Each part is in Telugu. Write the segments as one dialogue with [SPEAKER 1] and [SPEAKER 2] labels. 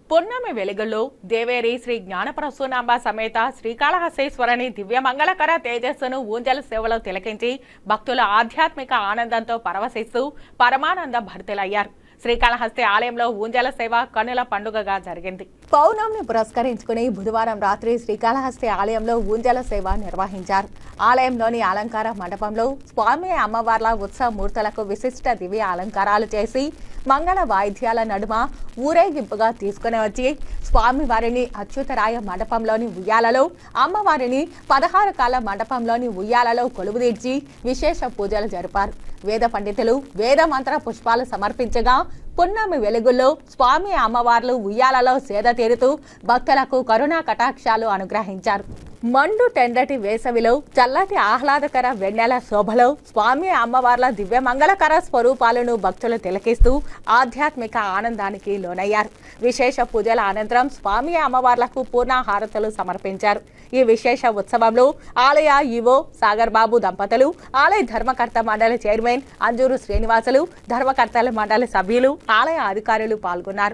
[SPEAKER 1] పున్నమి వెలుగుల్లో దేవేరి శ్రీ జ్ఞానప్రసూనాంబ సమేత శ్రీకాళహస్తీశ్వరుని దివ్య మంగళకర తేజస్సును ఊంజల సేవలో తిలకించి భక్తుల ఆధ్యాత్మిక ఆనందంతో పరవశిస్తూ పరమానంద భరితులయ్యారు. శ్రీకాళహస్తి ఆలయంలో ఊంజల సేవ కన్నుల పండుగగా జరిగింది. పౌర్ణమిని పురస్కరించుకుని బుధవారం రాత్రి శ్రీకాళహస్తి ఆలయంలో ఊంజల సేవ నిర్వహించారు. ఆలయంలోని అలంకార మండపంలో స్వామి అమ్మవార్ల ఉత్సవ మూర్తులకు విశిష్ట దివ్య అలంకారాలు చేసి మంగళ వాయిద్యాల నడుమ ఊరేగింపుగా తీసుకుని వచ్చి స్వామివారిని అచ్యుతరాయ మండపంలోని ఉయ్యాలలో, అమ్మవారిని 16 కాల మండపంలోని ఉయ్యాలలో కొలువుదీర్చి విశేష పూజలు జరిపారు. వేద పండితులు వేద మంత్ర పుష్పాలు సమర్పించగా పున్నమి వెలుగుల్లో స్వామి అమ్మవార్లు ఉయ్యాలలో సేద తీరుతూ భక్తులకు కరుణా కటాక్షాలు అనుగ్రహించారు. మండు టెండటి వేసవిలో చల్లటి ఆహ్లాదకర వెన్నెల శోభలో స్వామి అమ్మవార్ల దివ్య మంగళకర స్వరూపాలను భక్తులు తిలకిస్తూ ఆధ్యాత్మిక ఆనందానికి లోనయ్యారు. విశేష పూజల అనంతరం స్వామి అమ్మవార్లకు పూర్ణాహారతులు సమర్పించారు. ఈ విశేష ఉత్సవంలో ఆలయ ఈవో సాగర్ బాబు దంపతులు, ఆలయ ధర్మకర్త మండలి చైర్మన్ అంజూరు శ్రీనివాసులు, ధర్మకర్తల మండలి సభ్యులు, ఆలయ అధికారులు పాల్గొన్నారు.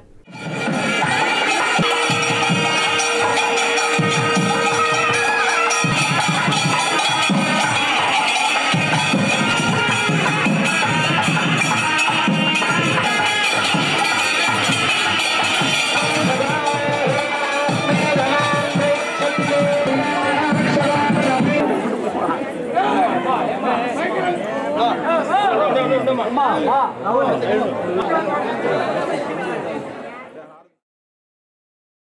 [SPEAKER 2] Ma.